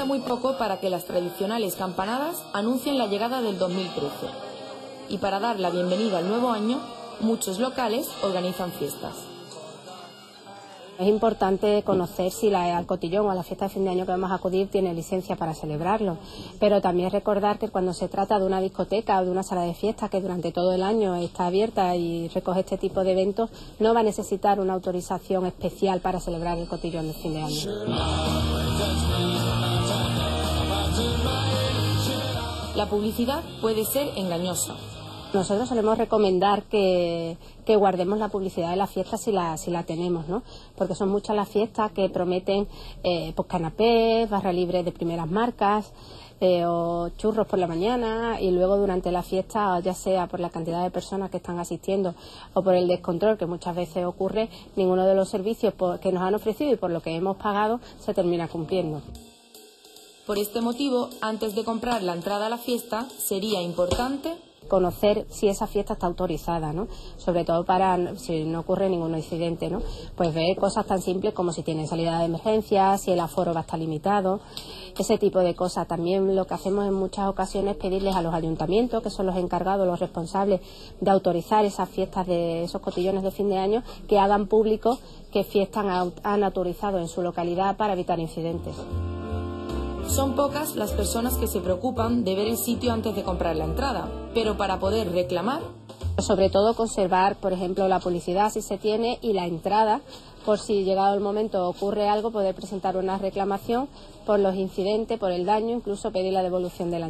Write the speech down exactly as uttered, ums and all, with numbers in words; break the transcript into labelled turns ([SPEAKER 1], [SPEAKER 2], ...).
[SPEAKER 1] falta muy poco para que las tradicionales campanadas anuncien la llegada del dos mil trece. Y para dar la bienvenida al nuevo año, muchos locales organizan fiestas.
[SPEAKER 2] Es importante conocer si la, el cotillón o la fiesta de fin de año que vamos a acudir tiene licencia para celebrarlo, pero también recordar que cuando se trata de una discoteca o de una sala de fiesta que durante todo el año está abierta y recoge este tipo de eventos, no va a necesitar una autorización especial para celebrar el cotillón de fin de año.
[SPEAKER 1] La publicidad puede ser engañosa.
[SPEAKER 2] Nosotros solemos recomendar que, que guardemos la publicidad de la fiesta si la, si la tenemos, ¿no? Porque son muchas las fiestas que prometen eh, pues canapés, barra libre de primeras marcas, eh, o churros por la mañana, y luego durante la fiesta, ya sea por la cantidad de personas que están asistiendo o por el descontrol que muchas veces ocurre, ninguno de los servicios por, que nos han ofrecido y por lo que hemos pagado se termina cumpliendo.
[SPEAKER 1] Por este motivo, antes de comprar la entrada a la fiesta, sería importante
[SPEAKER 2] conocer si esa fiesta está autorizada, ¿no? Sobre todo para si no ocurre ningún incidente, ¿no? Pues ver cosas tan simples como si tiene salida de emergencia, si el aforo va a estar limitado, ese tipo de cosas. También lo que hacemos en muchas ocasiones es pedirles a los ayuntamientos, que son los encargados, los responsables de autorizar esas fiestas de esos cotillones de fin de año, que hagan público qué fiestas han autorizado en su localidad para evitar incidentes.
[SPEAKER 1] Son pocas las personas que se preocupan de ver el sitio antes de comprar la entrada, pero para poder reclamar...
[SPEAKER 2] Sobre todo conservar, por ejemplo, la publicidad si se tiene y la entrada, por si llegado el momento ocurre algo, poder presentar una reclamación por los incidentes, por el daño, incluso pedir la devolución de la entrada.